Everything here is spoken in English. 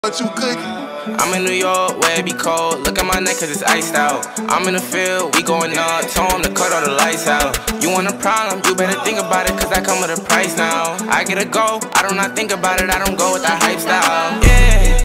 What you cooking? I'm in New York where it be cold. Look at my neck cause it's iced out. I'm in the field, we going up. Told him to cut all the lights out. You want a problem, you better think about it, cause I come with a price now. I get a go, I do not think about it, I don't go with the hype style. Yeah.